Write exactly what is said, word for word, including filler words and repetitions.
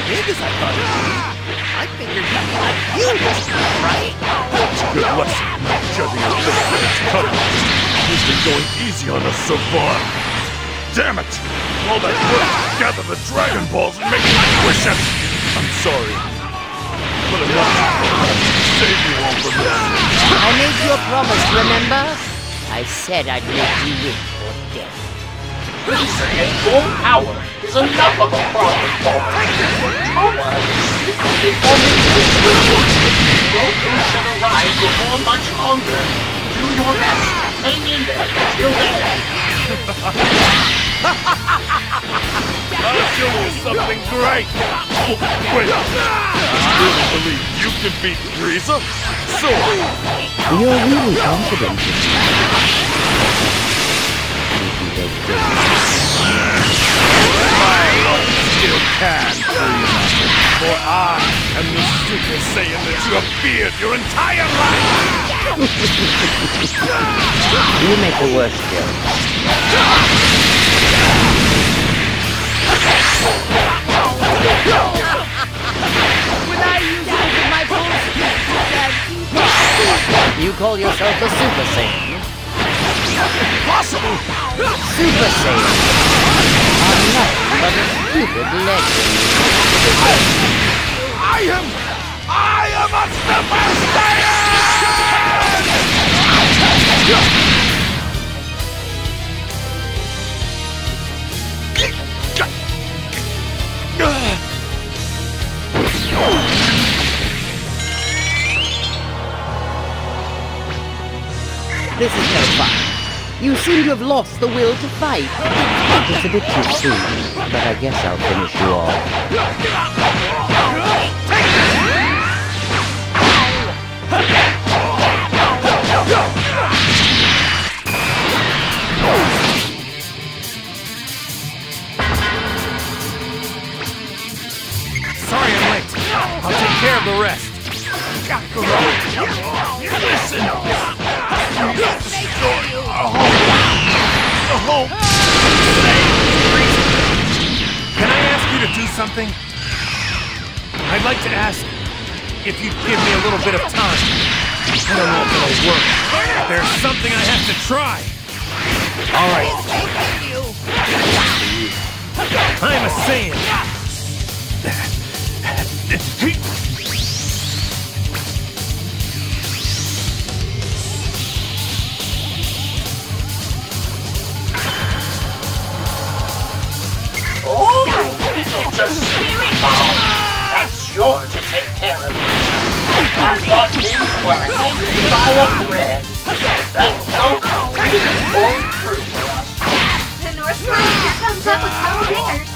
big as I thought it'd be. I figured you'd be like you this time, right? It's a good lesson, not judging a book by its cover. He's been going easy on us so far. Damn it! All that work to gather the Dragon Balls and make me wish it! I'm sorry. But I'm not save you all from this. I made you a promise, remember? I said I'd make you wait for death. Freezer and full power is enough of a problem for power. The only thing will work. Goku should arrive before much longer. Do your best. Hang in there until then. I'll show you something great! Wait, you really believe you can beat Frieza? So, You're really confident. I still can, Frieza. For I am the Super Saiyan that you have feared your entire life! You make the worst joke. When I use it with my full speed, you call yourself a Super Saiyan? Impossible! Super Saiyan are nothing but a stupid legend. I am... I am a Super Saiyan! This is no fun. You seem to have lost the will to fight. It's a bit too soon, but I guess I'll finish you off. Sorry I'm late. I'll take care of the rest. Listen! You destroyed a home! A home! Can I ask you to do something? I'd like to ask if you'd give me a little bit of time. I don't know if it'll work. There's something I have to try. All right. I'm a Saiyan. Oh, it's a spirit ball. That's yours to take care of. I thought things were hanging by a thread. That Goku is going through for us. The North Pole here comes up with some dingers.